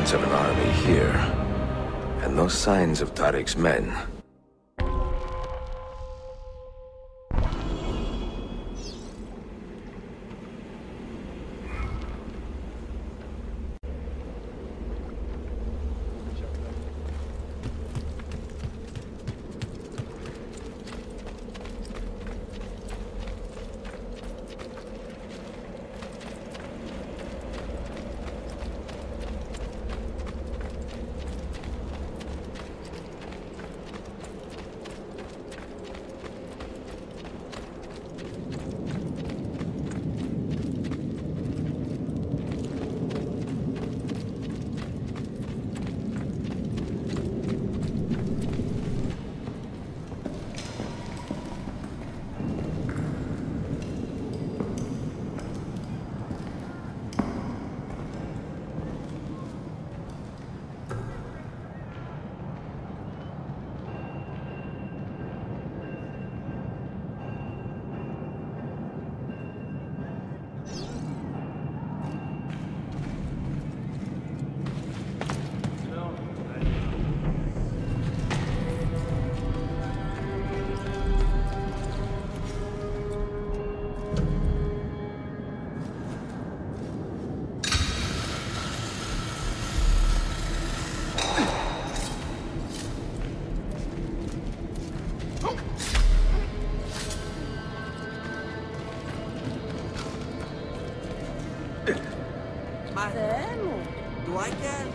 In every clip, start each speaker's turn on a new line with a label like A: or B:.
A: reports of an army here, and no signs of Tariq's men.
B: Maremo, do I get?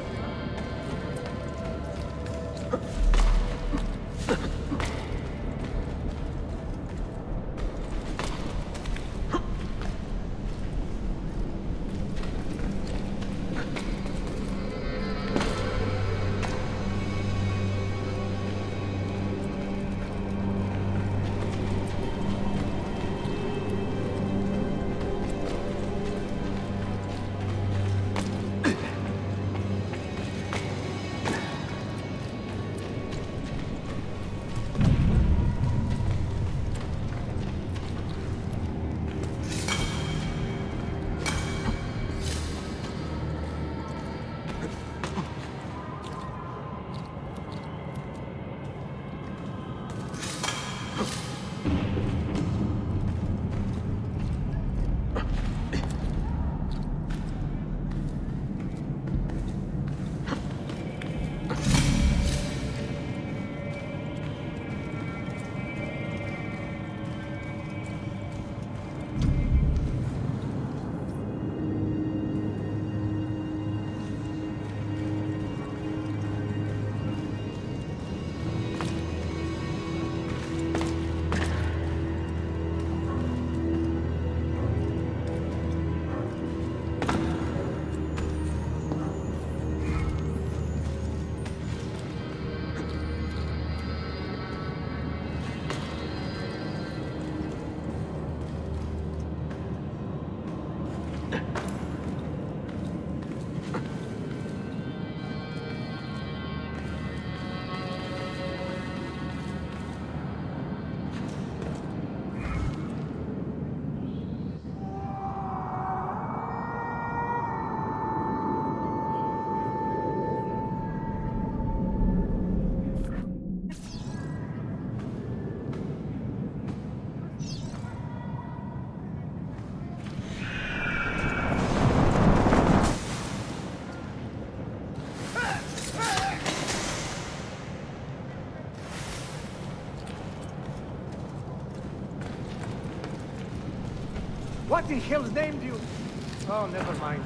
C: What in hell's name do you... Oh, never mind.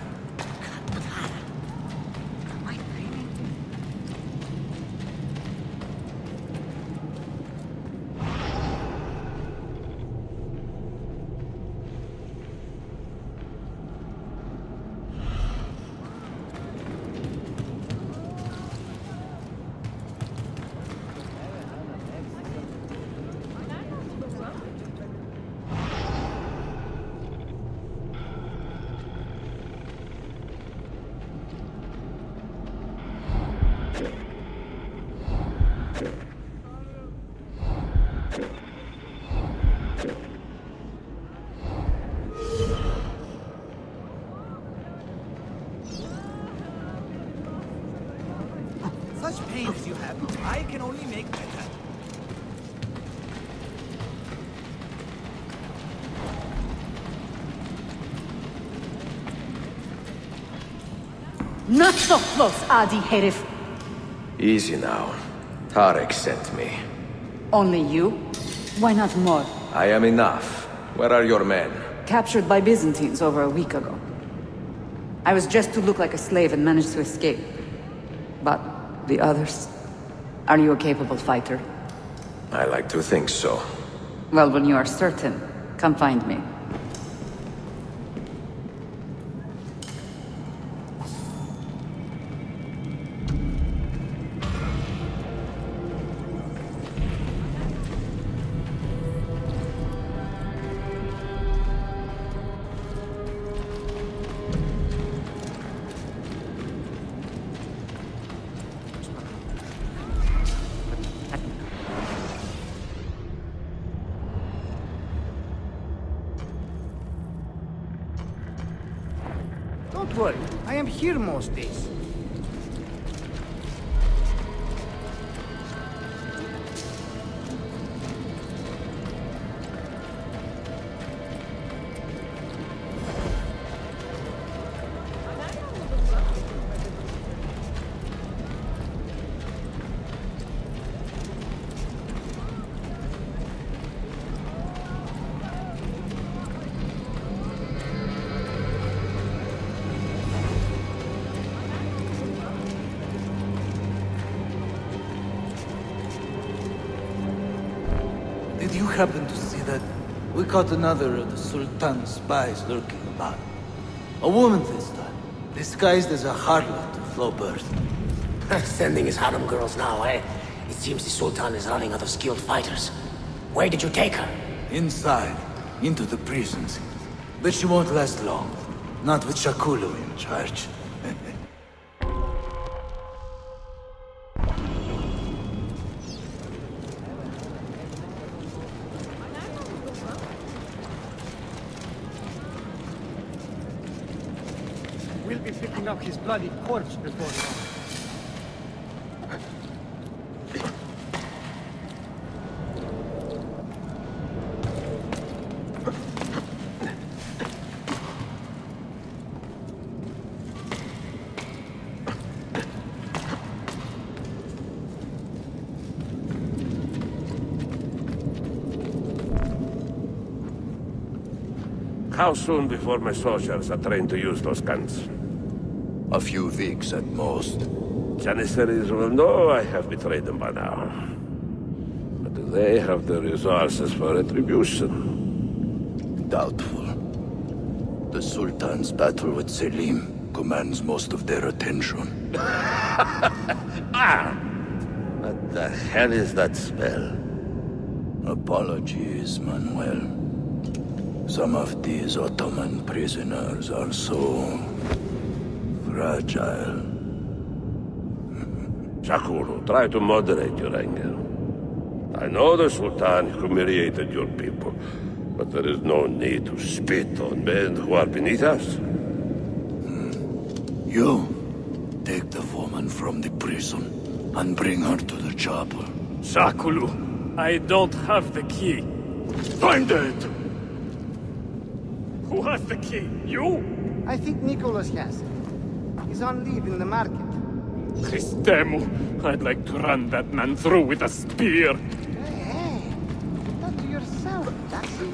D: Not so close, Adi Herif.
A: Easy now. Tarek sent me.
D: Only you? Why not more?
A: I am enough. Where are your men?
D: Captured by Byzantines over a week ago. I was just to look like a slave and managed to escape. But the others? Are you a capable fighter?
A: I like to think so.
D: Well, when you are certain, come find me.
C: Don't worry, I am here most days.
E: Did you happen to see that? We caught another of the Sultan's spies lurking about. A woman this time, disguised as a harlot to flow birth.
F: Sending his harem girls now, eh? It seems the Sultan is running out of skilled fighters. Where did you take her?
E: Inside, into the prisons. But she won't last long. Not with Shakulu in charge.
C: We'll be picking up his bloody corpse before long.
G: How soon before my soldiers are trained to use those guns?
H: A few weeks at most.
G: Janissaries will know I have betrayed them by now. But do they have the resources for retribution?
H: Doubtful. The Sultan's battle with Selim commands most of their attention.
G: What the hell is that spell?
H: Apologies, Manuel. Some of these Ottoman prisoners are so fragile.
G: Shakulu, try to moderate your anger. I know the Sultan humiliated your people, but there is no need to spit on men who are beneath us.
H: You, take the woman from the prison and bring her to the chapel.
I: Shakulu, I don't have the key.
H: Find it!
I: Who has the key? You?
C: I think Nicholas has it. He's on leave in the market.
I: Christemu, I'd like to run that man through with a spear.
C: Hey, talk to yourself, Taxi.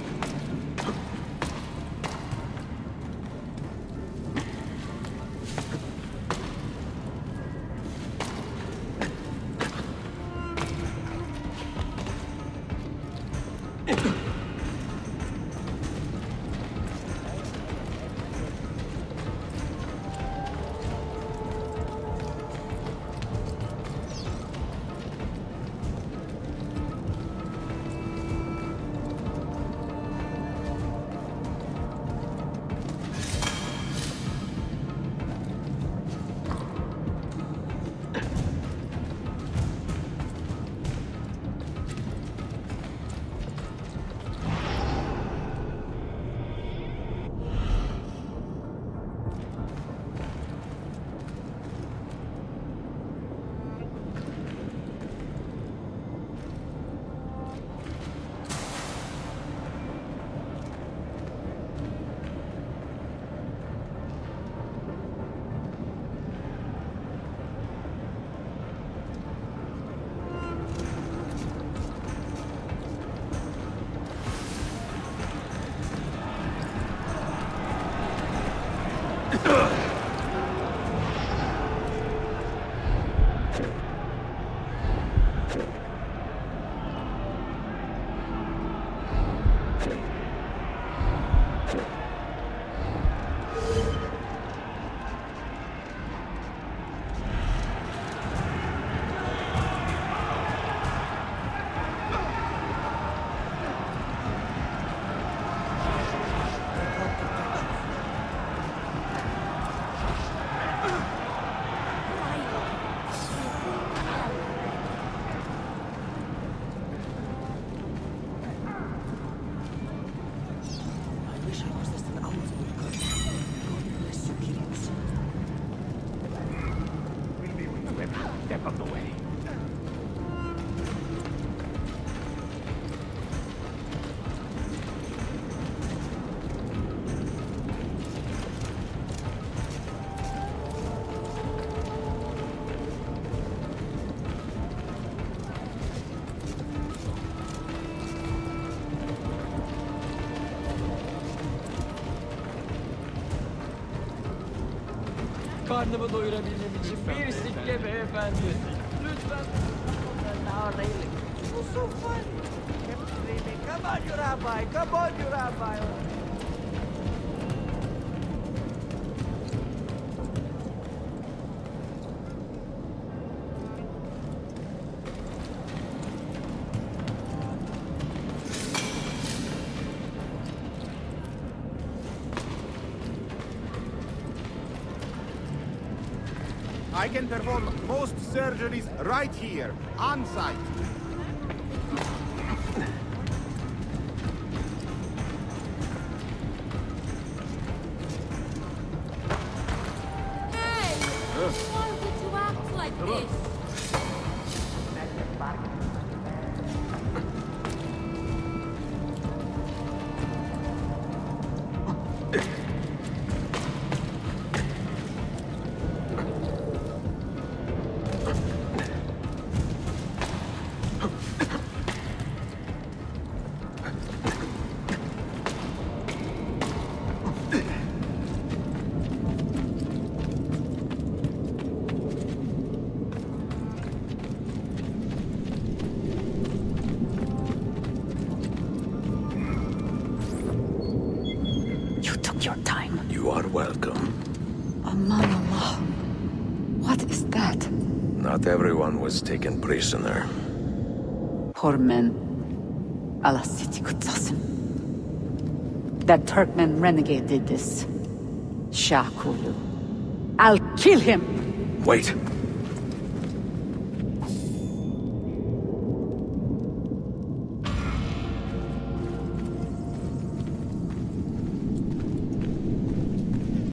I: Step of the way.
J: Karnımı doyurabilmem için bir sikke beyefendi. Lütfen.
B: What's so funny? Kept screaming, come on, you rabbi, come on, you rabbi.
C: I can perform most surgeries right here, on site.
K: Hey! Why would you act like this?
D: Your time.
A: You are welcome.
D: Aman Allah. What is that?
A: Not everyone was taken prisoner.
D: Poor men. Allah Siti Kutsasım. That Turkmen renegade did this. Shah Kulu. I'll kill him!
A: Wait.